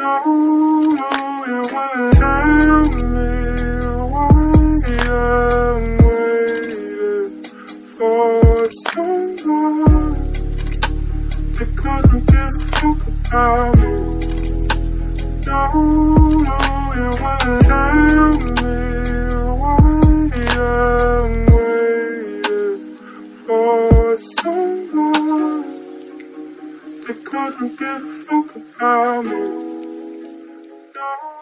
you wanna tell me why I'm waiting for someone that couldn't give a fuck about me. No, you wanna tell me why I'm waiting for someone that couldn't give a fuck about me. No.